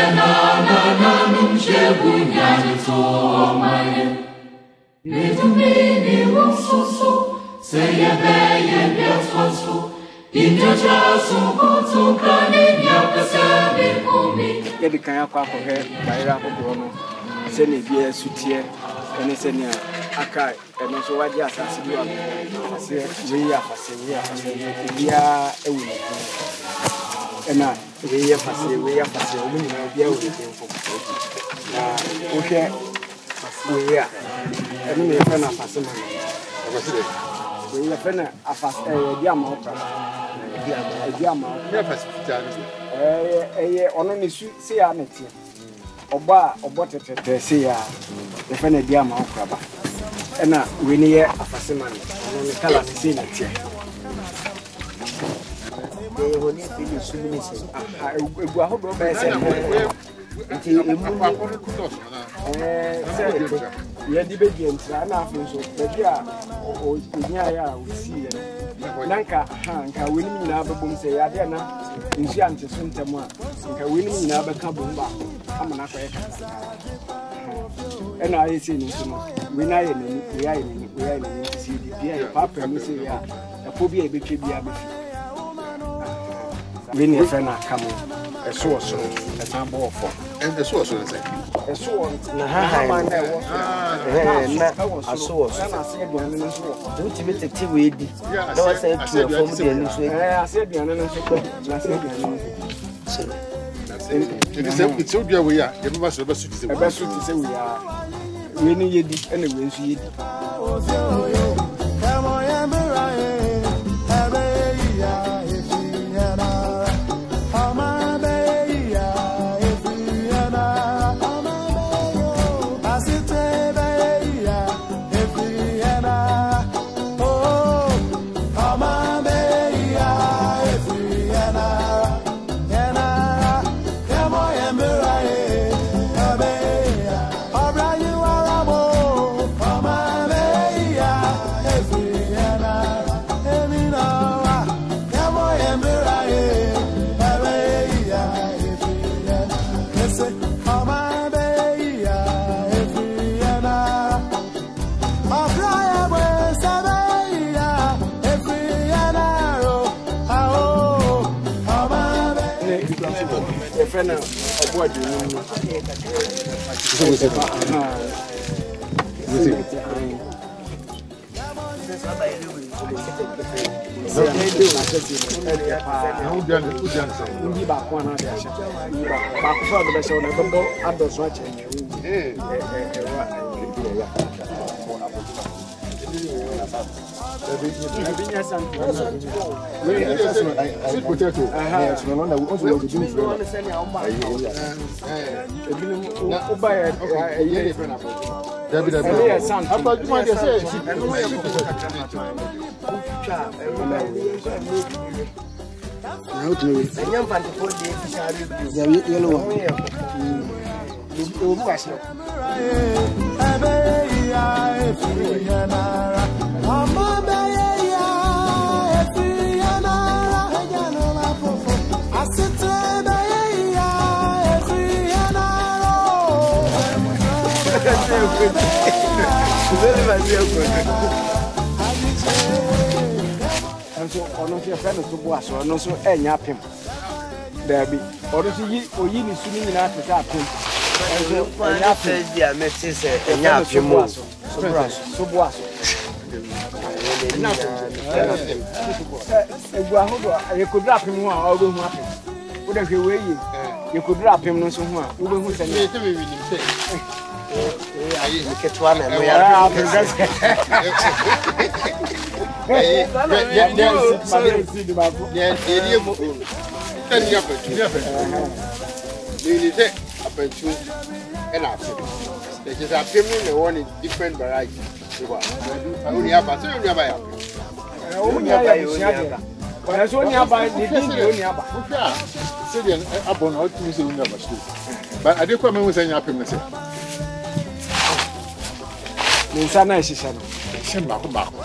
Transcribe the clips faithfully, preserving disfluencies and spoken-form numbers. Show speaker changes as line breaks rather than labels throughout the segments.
Yedi kanya kwa kwa he bayira akoko no se ne bia sutie ene se ne akai ene so waje asase bi wa ase we ya fase we ya fase bia ewu ne ena we ya fase we ya fase o ni na bia ewu ne ko na o hwe we ya ene me fa na fase ma we ya fa na afase e bia ma okra bia bia ma bia fase fitani eh eh ono ni su se ya metie oba obo tetete se ya e fa na dia ma okra ba ena we ni ye afase ma no ni kala se na tie e honi fili su ni se ah egu ahodo ba se nti emu eh se ye di be di entra na afu so be dia o nya ya o si ye nanka ha nka we ni nyina abebom se ya de na nsu ante so ntemu a nka we ni nyina abeka bomba ama na kwa ye kasa ena ayi se ni so no we na ye ni we ya ye ni we ya ye ni si di bia ye papa mu se ya apo bia e betwe bia be we ni fe na kamo eso so e san bo fo
and the source is it
eso na ha ha eh na aso so na se aduane no so wo ti metete we di na wa say tu fo mu de ni so eh ase aduane no so na se aduane no so
it is it's so dia we ya ye ba so ba su ti se
we ba su ti se we ya we ni ye di ene we nsu ye di Fena obo adu ni so we say ah we say so they do na say ah who done who done so ndi ba ko na dia sha ba ko so do be so na bobo ado so ache eh eh eh Abinya santo. We sweet potato. Eh, so no na we also want to do it. Eh, ebinu na oba ya eh friend apo. David David. Eh, santo. Apa juma dey say sweet potato. Now to we. Enyam panti for dey share you. Ya yellow one. Mm. O mu asio. Ebe ya efi ya na Mama beya efiana hajano la fofo asite beya efiana Very very good. Anso ono fi fe no so bo aso no so enya pem. Da bi. Ono so yi oyi ni su ni nyina tete apem. Anso enya pem dia meti se enya pem mo. So bo aso. So bo aso. Na egu ahodo ye kodra apem ho a obo hu apem wo da hwe we yi ye kodra apem no so ho a wo be hu se ne te be wi nim se eh ayi me ketwa na no ya apem gas eh ya ya ma be si di ba ko ya eri mo tan ya pa tu ya pa ni ni te apem tu e na apem there is apem no one different variety. Only about so you buy. Only buy only. But as only buy the thing you only buy. Say the abon out to me say you never should. But I dey come when say you pay me say. Ni sana shisha no. Shem ba ko ba ko.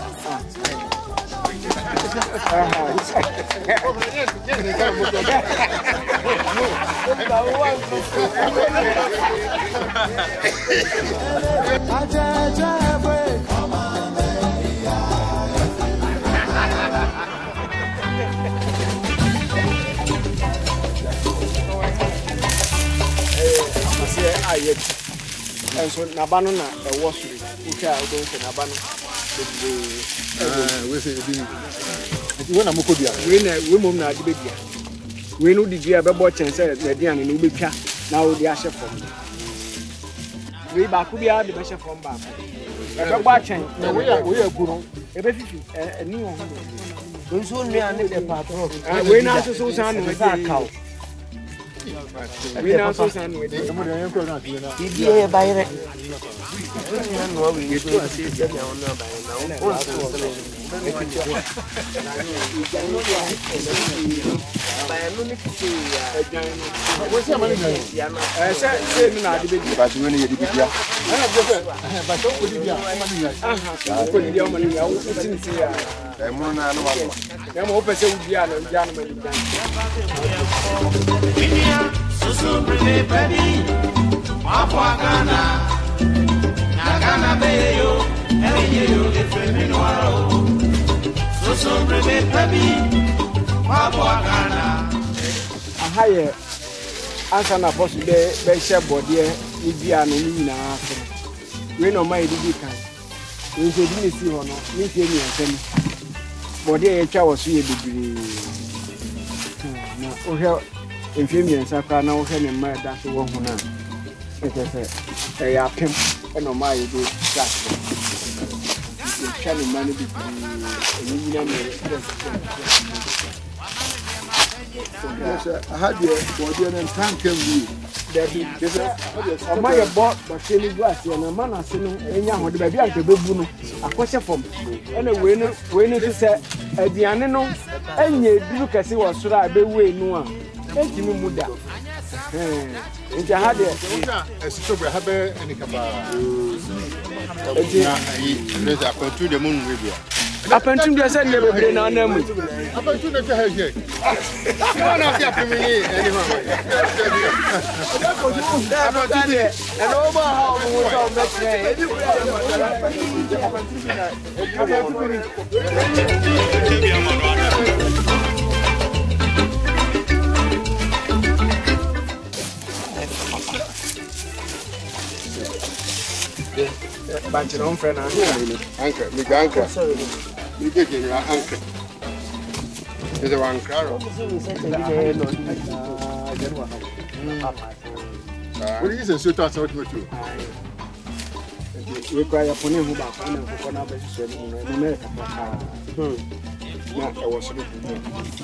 Ah. And so Nabano na a washery, which I don't say Nabano.
We say, when I'm Mukodia,
when a woman na baby. We know the dear Babot and said, the Dian in Ubika, now the Asher from we back could be out the Basha from Bab. A watching, we are we are good. A new one. Don't soon me and the patrol. We now so sound with that cow. We now so sound with it. You buy it. We do a season now.
what's your money?
I said, not the big but when you did it, but don't put it down. Put it down, I wouldn't see I'm on. I'm open to Diana and Janman. So, pretty baby, Mapagana, Nagana Bayo, and you if you know. So, pretty baby, Mapagana. A higher answer na possible be share body e bia no ni na afa. We no mai di kan. We so di si ho no, ni tie ni ansem. Body e twa wo so ye bibiri. Na o he enfiem yen sakra na wo he ne mai da so wo hu na. E te se e ya pem e no mai di class. Chani mani bibiri. E ni na me. I had your body and tank you. I might have bought but silly glass and a man has seen any young with the baby and the baboon. A question from any winner, winner to say a Dianino, and ye do can see what should I be way no one. Thank you, Muda. If you had a super habit and a cabal, there's a go to the moon with you. Up until you said never been on them. Up until the hair here. No, no, Captain, and over how we will make bunch of own friend, Anchor, Big Anchor. You get your anchor. Is there one car? What is it? So that's what we do. We require a pony who back on the corner of the America. Not I was looking.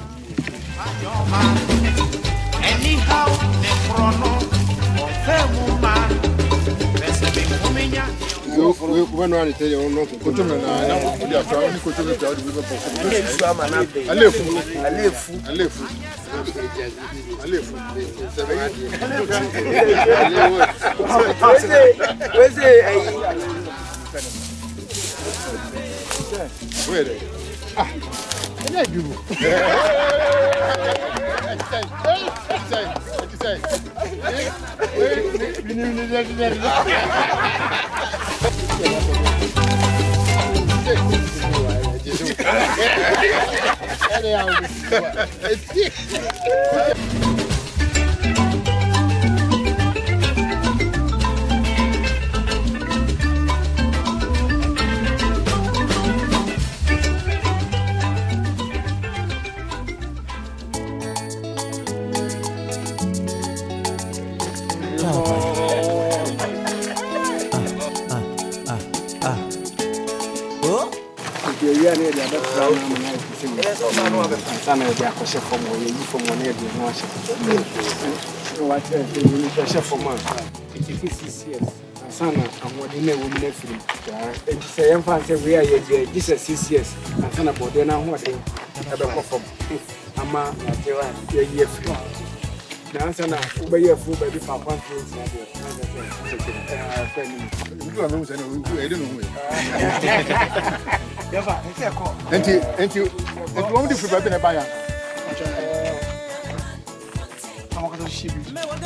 Anyhow, the chrono of the woman. You when I tell you not to go to me now, we are trying to go to the crowd. I live, I live, I live, I live, I live. Where's it? Where is it? Ah, I do. Sana amwode na wo mna firi enti se yem fa se we aye je Jesus six years sana bode na ho de ebe kofom ama na jewa ye ye firi na sana wo be ye fu be bi fa kwan firi na de na se se eh fa ni ndu anu se na wo e de no ho ya fa se ko enti enti enti wo de firi ba bi na ba ya wakasa shibi.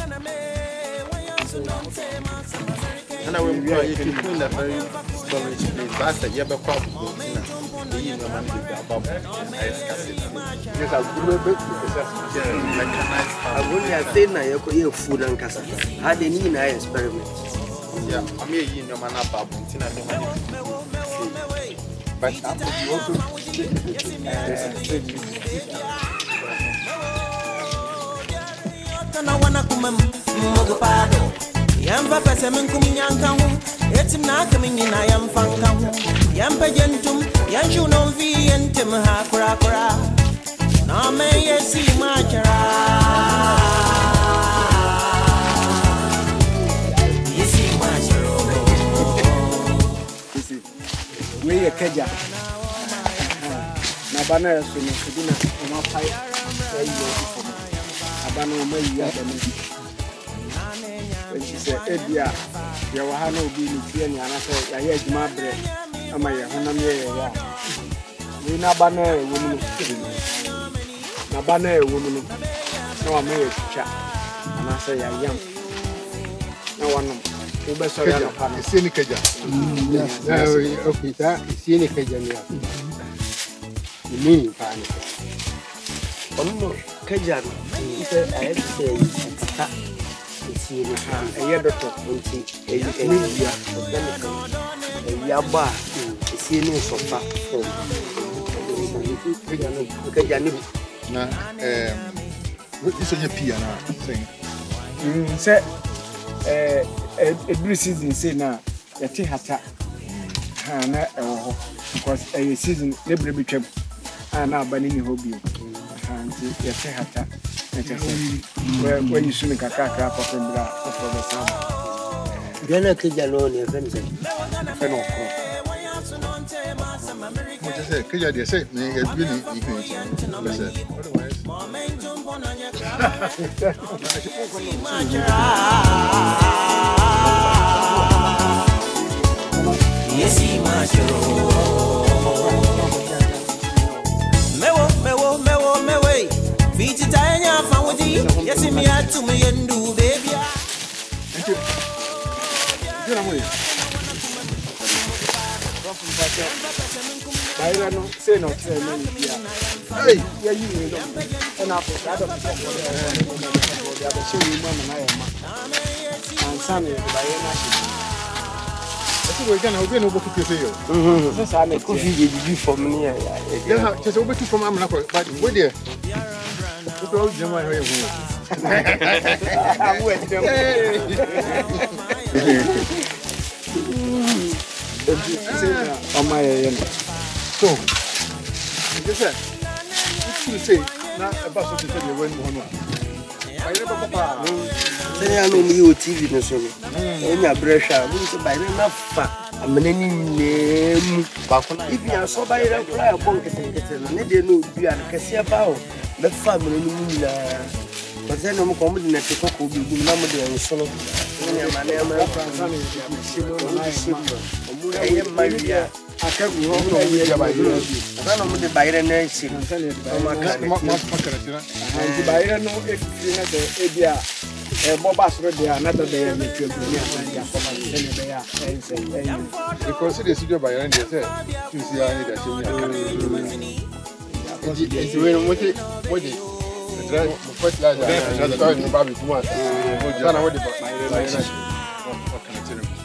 And I will be if you put that very storage place. That's a year before. You know, man, about ice cassette. Yes, I will be mechanized.
I wouldn't have said now you food and cassette. Had any in I experiment.
Yeah, I mean, you know, man, about Tina, no money. But you also
I wanna come Yamba pesemen kuminyanka hu etim na coming in I am fanka hu Yamba gentum yanshu no vi entem ha kura kura na me yesi machara yesi macharo
Isi we ye keja na bana so no kudina ma pai sai yo abana o mai ya bana she said, Edia, you were Hano being here, and I said, I heard my bread. Am I a Haname? We na banner woman. Na banner woman. No, I'm a chat. And I say, I am. No one. You best say, I'm a cynic.
Yes, okay, that is cynic. You mean, panic.
Oh, no, Kajan. He said, I had to say,
a year doctor, a media,
a yaba, a senior sofa from
now, um, this is your piano thing.
Say, a blue season, say now, a tea hata, because a season, they will be kept, and now banning hobby, and a tea hata. When you soon a kaka for the summer.
Then I could alone, you can say.
What is it? Could you say, me, it's really
Yes, he mewo, mewo, mewo, mewe. Beat it, I am found with you. Yes, me had to me and do, baby.
Thank you. Get away.
I don't say no, say no. Hey, yeah, you know, and I forgot to the other show you, mom, and I am. And Sunday, by
we're going to be able to say you.
This I could be for me.
Yeah, just over to from America, but where there? Go to my way. I'm with them.
On my end.
So, you said, you say, not about to tell you when one. I never papa.
Say I know me T V no so. Eh nya bresha, we say by na fa. Amenani name. If you are so by the fly bon kete kete no, ne de no bia na kese ba o. Be fa amenani mu na. But then no ko mu de na te ko ko bi bi na mu de nso no. Ne ma na ma fa sa me bi shimo na shimo. Omu na ye maria.
Akagu ho no we ya ba yi.
Na no mu de bayire na shi. O ma ka
ma ma fakara tira.
Anti bayire no efiri na de ebia e boba soro de another day na twa bi na ya ko ma se ne be ya e se e.
Because the studio by end they say to see how they show me. It's when what it what it the drive first last the story no baby too much. Sana what the bayire what can I tell you?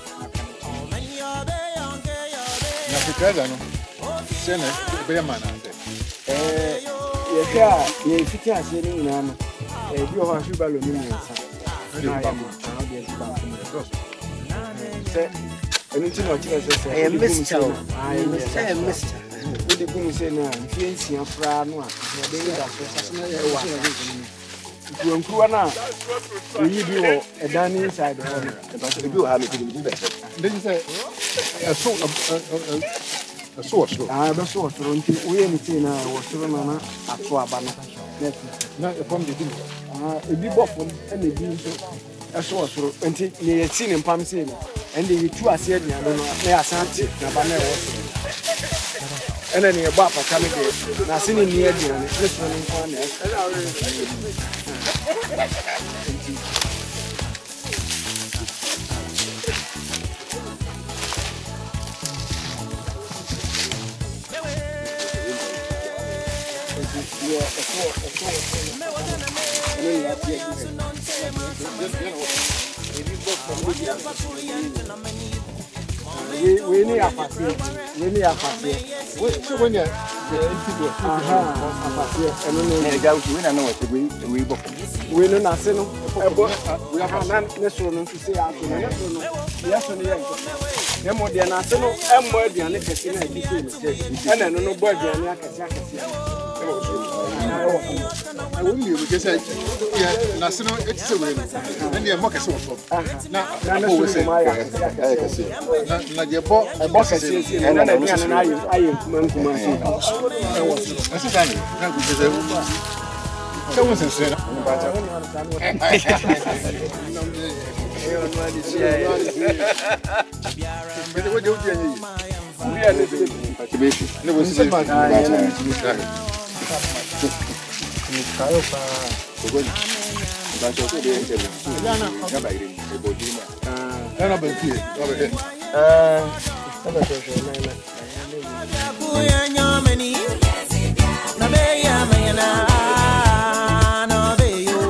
Na fikada no. Sene be man ante.
Eh ye ka ye fiti ase ni na no. Eh bi o ha fi balo ni nsa. Na ya mo. Na bi esi ba ko. Se anything what you say.
I miss you. I miss I miss you.
We dey go say na fi ensia fra no a. Na dey da so na ye wa. Kuankua na yi bi wo edan ni inside the hall.
But you have me to be better.
Then you say a so a source.
Ah, be so so nti we ni ti na wo so na na ato aba no.
Na from the thing.
Ah, ebi bofo na ebi nso eso so nti ne ye ti ni mpam se ni. And the two are said, no, they are Santi, Nabana. And then your papa coming here. Now, sitting near the this one. We we need a party. We need a party.
So when you
aha party. And then
the guy who win, I know what we we book.
we no na se no. We have na ne so no say aso na ne so no. Yes no ye. Ne mo de na se no e mo aduane kese na di se no. E na no no bo aduane akese akese.
I wouldn't be able to say, yeah, national, it's so weird. And you're more so. Now, I'm always saying, I can see. Now, your boss, a boss is in, and then I am, I am, that's it. Someone's in sin. What do you do? We are living in cultivation. There was some man.
Kayo pa.
Sugod. Baso ko din sa. Yana. Gabay rin. Ebodina. Ah, ano ba 'ti? Over here.
Eh, sabe ko siya na na.
Kuya nyameni. Na be ya mayana. Na be yo.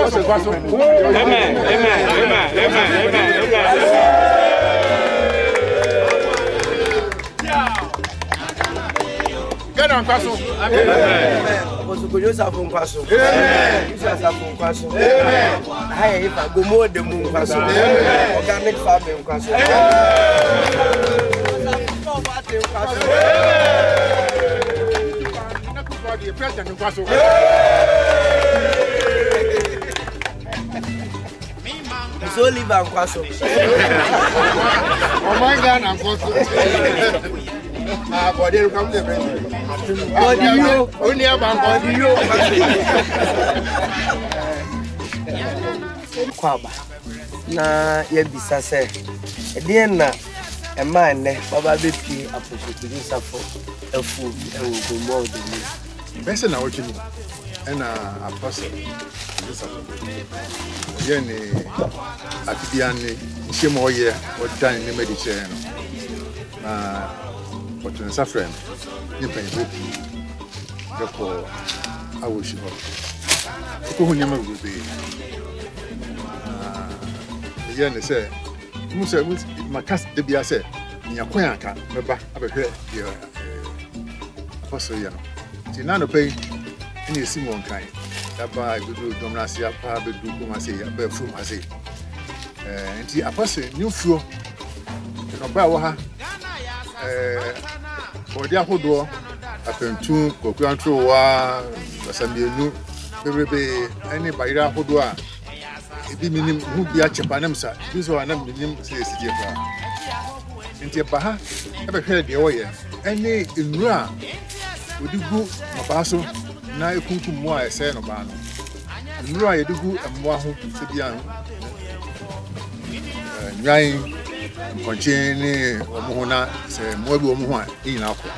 Amen, amen, amen, amen, amen, amen.
na nkwaso.
Amen. Apostle Joseph nkwaso. Amen. Jesus nkwaso. Amen. Haye ifa gomo de mu nkwaso. Amen. Organic farming nkwaso. Amen.
The president nkwaso.
So live and kwaso.
Oh my God, I'm kwaso. Ah, but they come to me.
Body yo,
only about body yo.
Kwaba. Na ye bisa se. E dey na e man ne baba be pi Apostle Joseph efu e go more than me.
Bese na wochi ni. E na Apostle Joseph. Ye ni atibia ni nhiem oye odan ni mediche no. Na Fortune Safran, you pay hope. Therefore, I wish you hope. Who never will be. Again, they say, Musa, my cast de Bia said, Yaquanka, Baba, I have heard your apostle. Tinano pay any Simon kind. That by good Dominacia, Pablo Dumasi, a bear from Hasi. And the apostle knew few. No power. For the Ahodo, I can tune, Coquantro, Samianu, Bebe, any by Rahodoa. It be meaning who be at Chapanamsa, this one I'm meaning says Jepa. In Tepaha, ever heard the oil, any in Ra would you go Mabaso, now you come to more a sen of Bano. And Ra, you do and more home to Sibian. Nine. Conchini Omohona, say Mobu Omoha in Alco.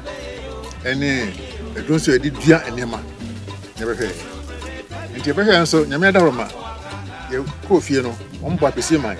Any a don't say did Dia and Yama. Never heard. And Japan so Yamada Roma, you coffee no, on Papi mine.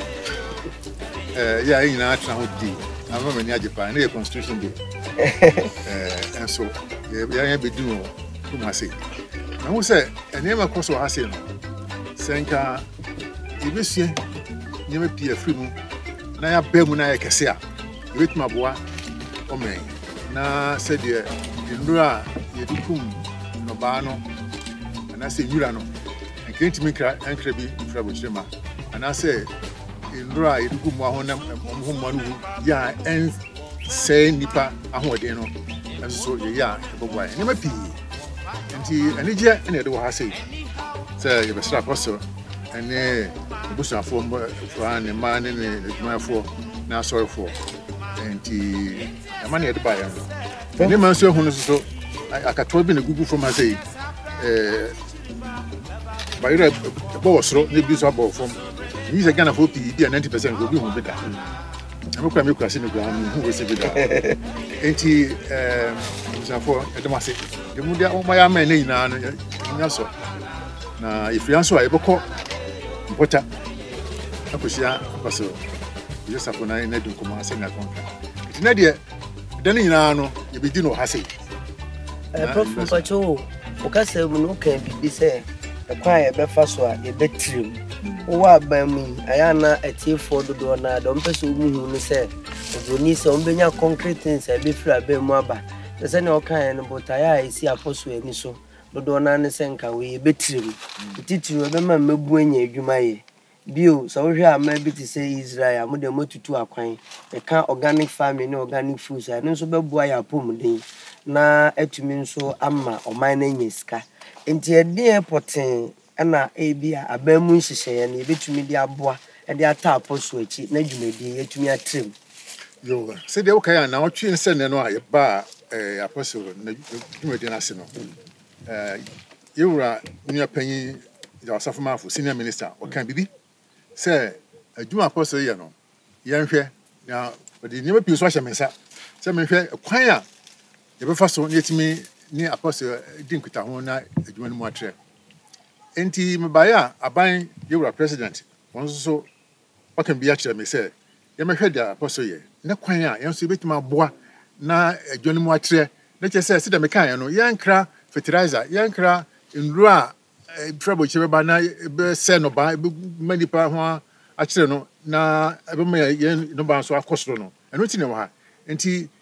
Yeah, in our town would be. I'm not in Japan, near Constitution Day. And so, yeah, be doing whom I say. I will say, a name of Coso Hasin, Senka, you will see, you may be a free moon. Na ya bemu na ya kese a wetima boa o men na se de ndura ye dukum no ba no na se nyura no enkenti mi kra enkra bi fra bo chema na se ndura ye dukum wa ho na mo mo no ya en se nipa ahode no so ye ya boboa ni ma pi enti ani je ene de wo ha se se ye be sra koso ene busa for for man in my for now sorry for and the money at the buyer. The name of so I can tell you the Google from I say, eh, by the boss, the business about from he's a kind of hope he be a ninety percent will be home better. I'm going to make a ground who will say that. And he, um, for the massive, the Mudia on my man in answer. Now, if you answer, I will call. What I was just a phone. I need to come and sing a contract. It's not yet. Then you know, you begin to have it.
Prof. Pacho, because I will not be say a quiet breakfast or a bedroom. What by me? I am not a tea for the door. Now, don't pursue me who say, you need some benya concrete things. I be free a bit more. There's any kind of I see a post with me so. Dodona ne senka we betrim titiri obema mebuanya adwumaye bio so hwe ama bi ti say Israel mo de motutu akwan e ka organic farming ne organic foods a ne so bebua ya pomden na atumi nso ama oman na nyeska enti e de poten na e bia abamu nhihye ne betumi de aboa e de ata aposo achi na dwumadi atumi atrem
yo se de okay na otwe nse ne no a ba eh aposo na dwumadi na se no Uh, you were when you're paying your sophomore for senior minister or can be say a Juma apostle, you know, young fair now, but you never be social mesa. Some fair a choir. The first one yet me near apostle didn't quit a whole night a Juma more trip. N T Mabaya, a buying you were president. Once so, what can be actually me say? You may heard the apostle ye. No choir, you see bit my boy, na a Johnny more trip. Let us say, sit a mechanic, young cra. Fertilizer, yankra in Rua, trouble cheba na be send or buy many power actually no na ebe me yen no ban so akosro no eno ti ne wa enti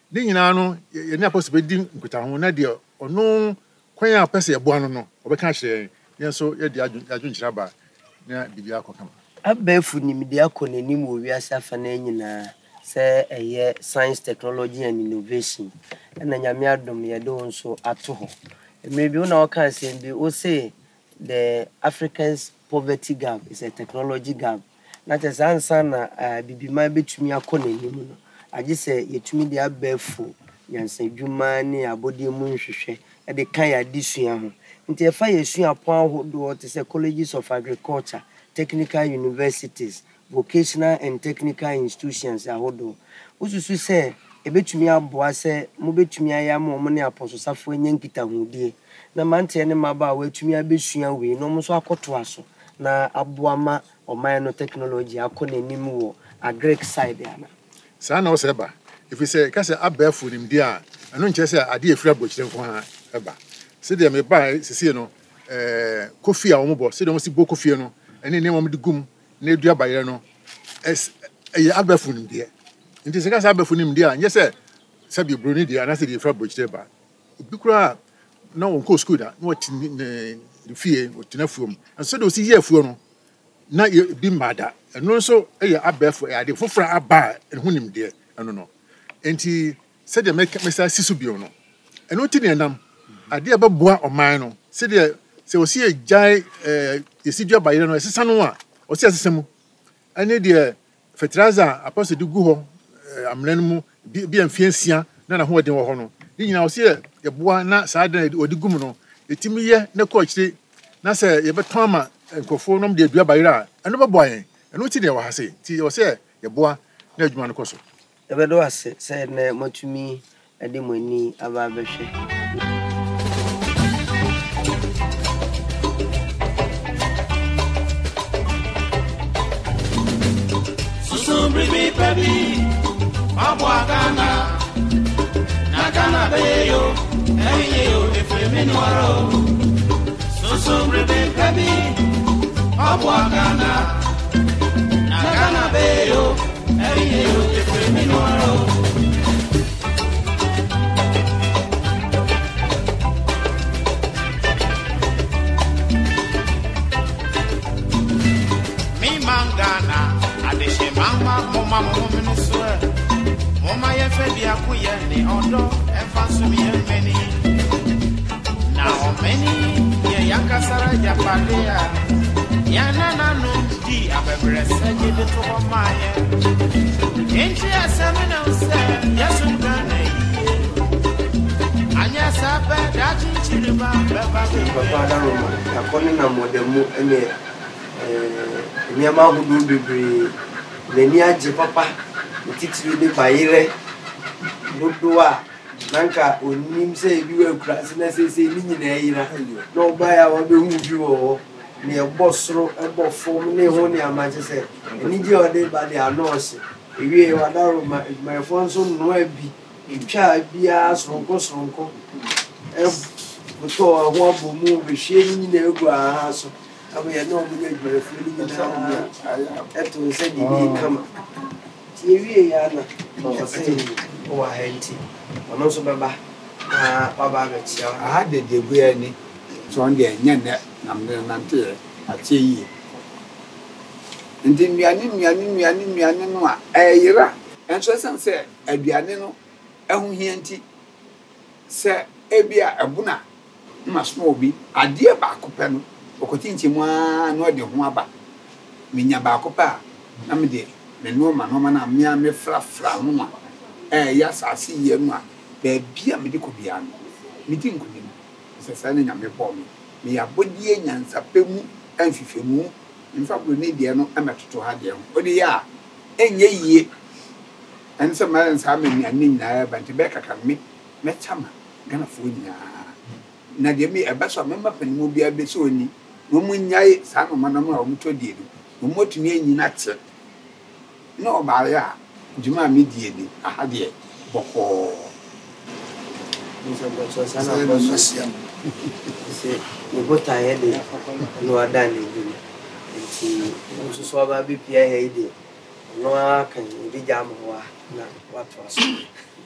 ni nyina no ye na possible di nkuta ho na de ono kwan a pese ye boa no no obeka hye ye so ye de adwun kyira ba na bibia akokama
abefu nimde akonanim wo wiase afa na nyina se eye science technology and innovation na nyame adom ye do nso ato ho maybe una can say be o say the Africans poverty gap is a technology gap not as answer na bibima betumi akonanim no agi se yetumi de abefu yanse dwuma ne abodi mu nhwehwe e de kan ya disua ho nti e fa yesua pon ahodo te se colleges of agriculture, technical universities, vocational and technical institutions ahodo ususu se e betumi aboa se mo betumi aya mo mo ne apososafo nyankita hodie na mante ne maba wa betumi abesua we no mo so akoto aso na aboama oman no technology akonanim wo agric side ana
sa na o se ba if you say ka se abefu nim dia anu nche se ade efura bochire nko ha eba se de me ba sisi no eh kofi a wo bo se de mo si bo kofi no ene ne mo de gum na edua bayere no es e abefu nim dia nti se ka se abefu nim dia nye se se bi broni dia na se de efura bochire ba obi kura na won ko school da na wati ne fie otina fuom so de o si ye fuo no na bi mada eno nso e abefu e ade fofora aba hu nim dia eno no enti se de make mesa sisu bio no eno ti ne nam ade abeboa oman no se de se o si ejai eh esidua bayere no esesa no a o si esesa mu ane de fertilizer apostle de gu ho amran mu bi amfiansia na na ho de wo ho no ni nyina o si ye boa na sa da odi gum no etimi ye na ko akire na se ye beton ama nkofo nom de adua bayere a eno beboa yen eno ti de wa ha se ti o se ye boa na adwuma no koso
ebedo ase se na matumi ade mani aba behwe
Susumbre mi baby abwa gana na gana beyo eyo efreme nwaro Susumbre mi baby abwa gana na gana beyo eyo efreme nwaro mi mangana adeshe mama mama mama swear mama ye fe bi akuye ni odo e fansu mi e meni na o meni ye yakasara japadea ya nana no di abebre seje de to maye enchi asemena use yesu gane anya sabe dachi chiriba beba
papa da roma akoni na modemu ene Niama hudu bebre leni aje papa titiri de bayire dodoa nanka onim se bi we kura se na se se ni nyina yira no oba ya wa be hu bi wo ni ebosoro ebofom ne ho ni amaje se ni je ode ba de anose ewie wa daro ma my phone so no abi twa bia sonko sonko e buto ho abomu be hye ni nyina egu aha so abo ya no munye gbere fili ni na eto se di bi kama ti ewie ya na o se o wa henti ono so baba na baba ga chia
aha de de bu ya ni so on de nya na na me na nte a che yi ndi nuane nuane nuane nuane no a eyira enso san se aduane no ehu hianti se ebia ebuna ma small bi ade ba akopɛ no okotinchi mu a no de ho aba minya ba akopa na me de me no ma no ma na me me fra fra no a eh ya sase ye no a ba bia me de ko bia no me di nkunim se sa na nyame bɔ me me ya bodie nyansa pemu anfifemu mfa bro ne de no ametoto ha de o de ya enye yie ense ma nsa me ni ani na ba nti be kaka me me chama gana fo nya na de me ebaso me ma panimu bia be so ni no munyai sa no manam a omuto die no mo motumi anyina te no ba ya juma mi die ni aha de boko
nso so sana bo so sia se ni bota ye de no ada ni bi nti nso so ba bi pia ye de no aka ni bi jam wa na watu aso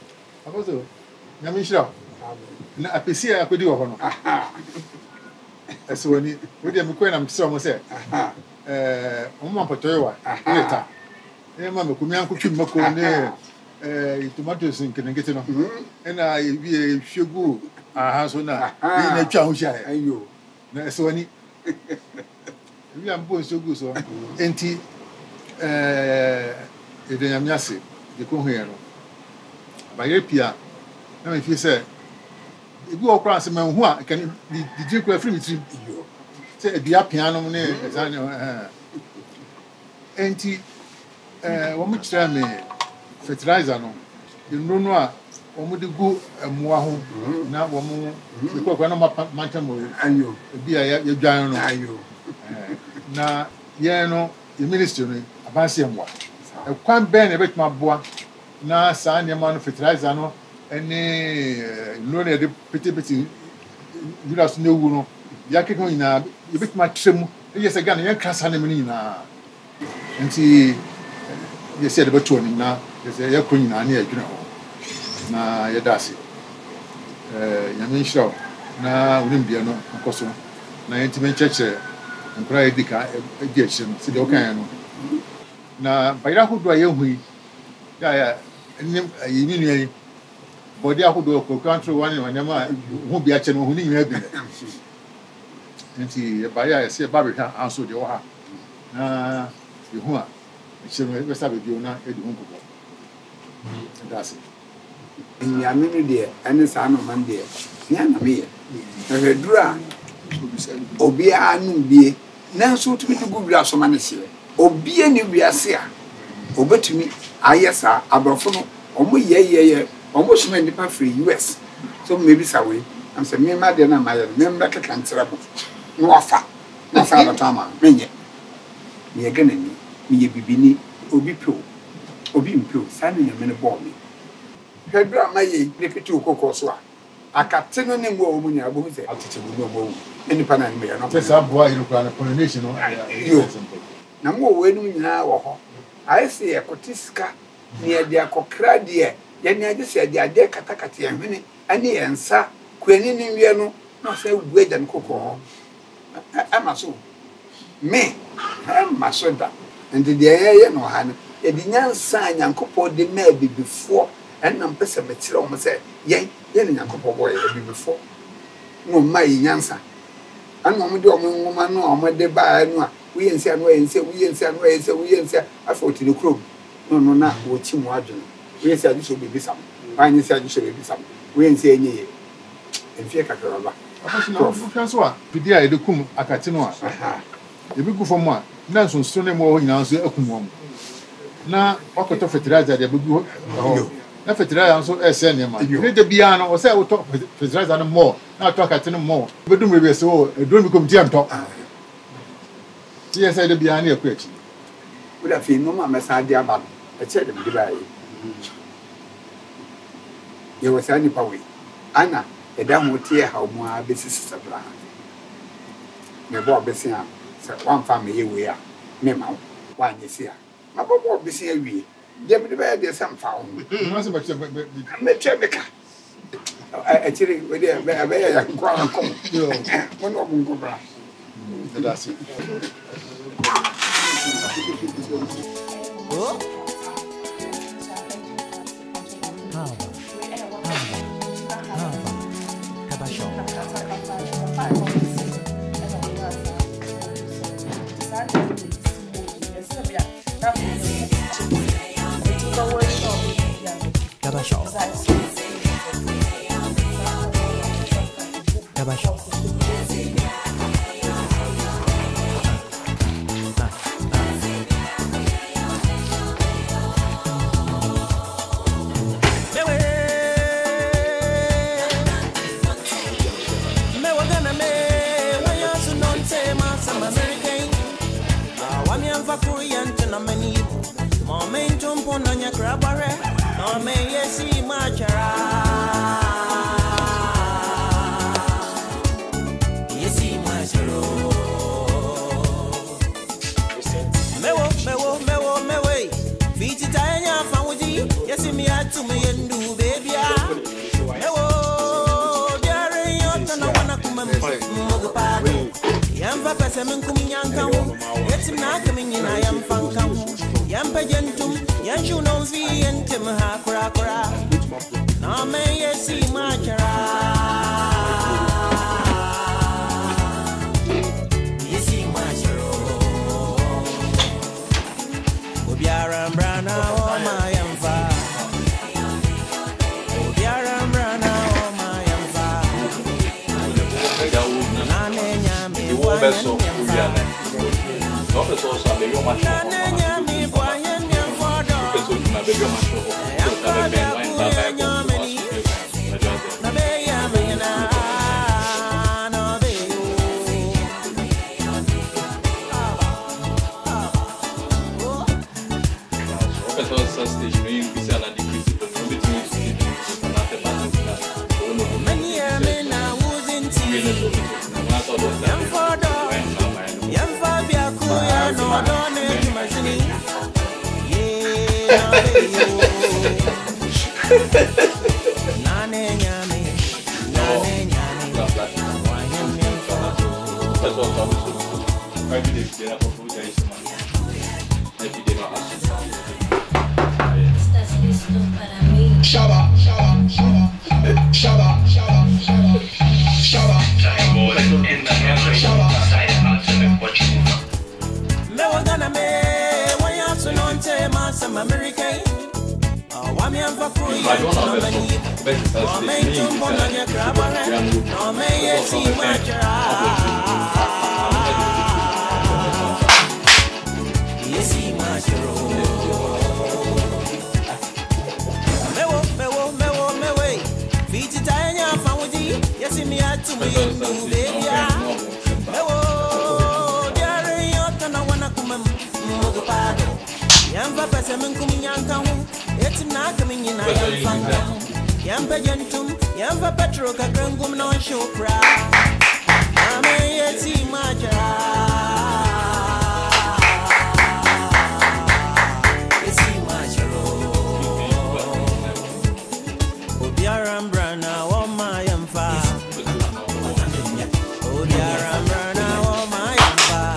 Akoso. Nyame shira. Na apesi a akodi wo ho no. Eswani, we dey me ko na msira mo se. Eh, omo mpatoyewa. Eta. E ma me kumi anko twim mako ne eh tomatoes nkenengete no. E na e hwegu aha so na e na twa ho hia.
Ayo.
Na eswani. We am bon so good so. Enti eh e de nyamiase de ko hwe no. Ba ye pia na me fi se ebi o kra se me hu a kan di di kra free me trim yo. Se e bia piano ne ezane eh enti eh wo mu kira me fertilizer no inu no a wo mu de gu emoa ho na wo mu ko ko na mantam mo
Ayo.
ebi a ya dwan no
Ayo.
na ye no the ministry no abanse emwa e kwan ben e betuma boa na saa ne ma no fertilizer no ene no ne de pete pete jura so newu no ya keko ina e betuma trem e yesa ga na yan krasa ne mini na nti ye se de beto ni na ye se ya ko ina ne adwuna ho na ye dase eh ya men shiro na unim bia no akoso na yenti men cheche nkra edika edi achi no se de okan no na bayira hodo aye hui ya ya nim yimi nu yi body ahodo ko control one one ma hu bia che no hu ni nyina bi nti bayira se ba be ha anso de wo ha na ye hu a che no be sabe bi ona edi hu ko that's it
Nyame no de ene saa no man de nya na me ye na hedura obi anu bie na so tumi de gubira so ma ne se obi ani wiase a obetumi ayesa abrofo no omo ye ye ye omo shima nipa free U S so maybe sawe am say me ma de na ma ye me mba ka kantra bo no afa na fa ba tama menye me ye gana ni me ye bibini obi pro obi mpro sa ne nyame ne bo me hedura ma ye repeti okoko so a akate no ne mo omu nya bo se atete bo no mo eni pa na ni me ya no
pesa boa iru kwa pollination no
na mo wo enu nyina wo ho aise ye kotiska ne de akokra de ye ne age se de ade katakata ye hwene ani ensa kwani ni wie no na se gueja ne kokko ho ama so me ama so da ndi de ye ye no ha no ye di nyansa nyankopɔ de na bibifo enam pese betire o mo se ye ye ne nyankopɔ boy e bibifo no mai nyansa anu mo de o mo ngoma no o mo de ba no a we yensi anu yensi we yensi anu yensi we yensi afa otire krom no no na wo chi mo adwene we yensi adu so bebi sam ba yensi adu so bebi sam we yensi enye ye enfie kakra ba
Prof Francois a pidi a ede kum akate no a ebi gu fo mo a na nsonso ne mo nyina so akum mo na wakoto fertilizer de begu ho na fertilizer nso ese ne ma ne de bia no o se wo to fertilizer no mo na to akate no mo bedum be se o edum bi komiti anto yes I de bia na ekwa echi
we da fi no ma mesa de aba no e che de bi ba yi ye wo sa ni pa we ana e da mo tie ha mo a be sisi sabra me bo be se a se wan fa me ye we a me ma wa nye se a ma bo bo be se a wie je me de ba de sam fa ho
no se ba che
me che me ka a chiri we de ba ba ya kwa na kom yo mo no mo ko bra
that's it
Oh Yes, me, I to me and do, baby. semen kuminyanka yetim na kamin I am fanka yam pagentum yan juno vi entem ha kura kura na me yesi machara yesi macharo obiara brana o ma yam fa obiara brana o ma yam fa na ne nyame wa
Beso, Juliana. No, pessoal, sabe, eu macho. Pessoal, que na bebê macho. Eu tava bem lá em Kantanka. O pessoal só se desmeia que se ela difícil para não meter isso de na temática.
Many a men are losing tea. Young for dog, young Fabia Kuya, no donate to my city. Yeah, Nane Yami, Nane Yami, why him in for
Pessoal, sabe isso? Vai me dizer a conclusão é isso, mano. É pedir uma raça.
Estás listo para mim?
Shaba, shaba, shaba, shaba, shaba, shaba, shaba.
Me was gonna me when you so non te some American. Oh, why me am for free? No me, no me jump on your crab, no me yes see much. Yes see much. Me wo, me wo, me wo, me way. Feet it I am found with you. Yes see me at to me new baby. Me wo, dear you don't know when I come mo pado. Yam va pesa men kuminyanka hu. It's not coming in I am fanga. Yam pagentum, yam va petro ka grangum no shopra. Ame yeti majara. Yeti majaro. Obiaram brana wa ma yam fa. Obiaram brana wa ma yam fa.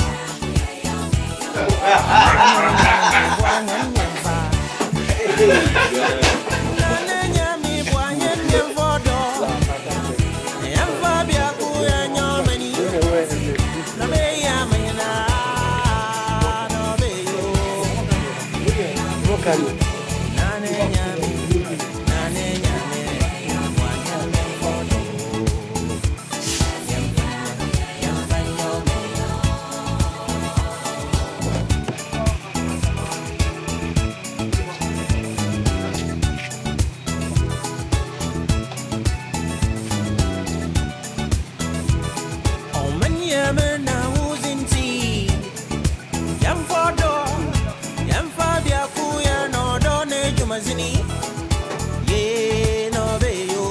Yeah, no be yo.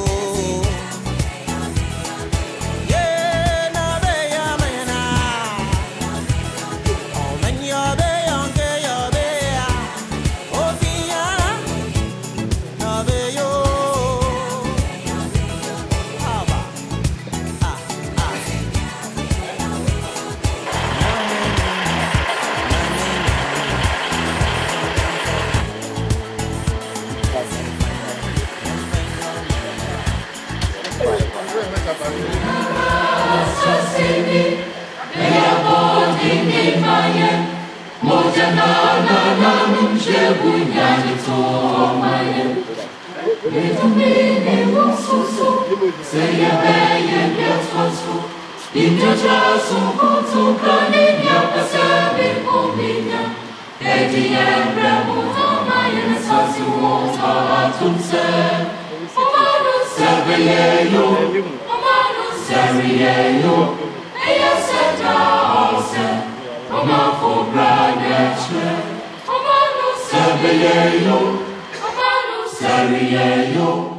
Yeah, no be ya mena. Oh man, yo be yonke yo be ya. Oh fiya, no be yo. Aba, ah ah.
Serio,